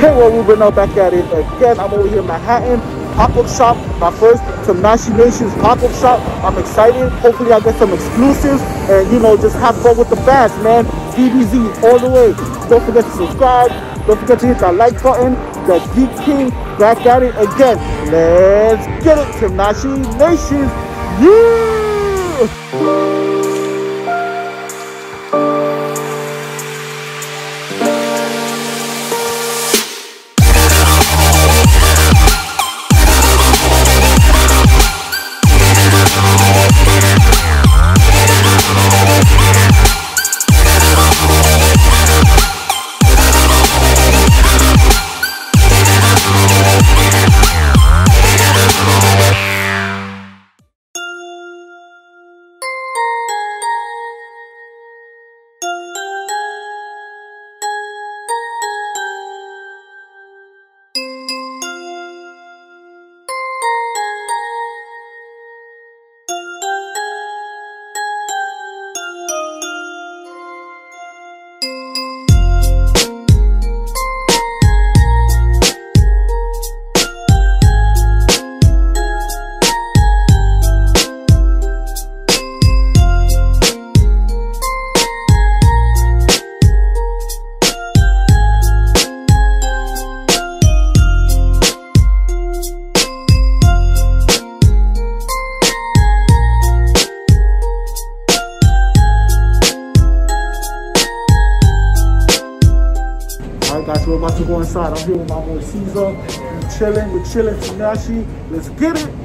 Payroll Ruben now back at it again. I'm over here in Manhattan, pop-up shop, my first Tamnashi Nations pop-up shop. I'm excited. Hopefully I get some exclusives and, you know, just have fun with the fans, man. DBZ all the way. Don't forget to subscribe. Don't forget to hit that like button. The Geek King back at it again. Let's get it, Tamnashi Nations. Yeah! Alright guys, we're about to go inside. I'm here with my boy Caesar. We're chilling Tamnashi. Let's get it.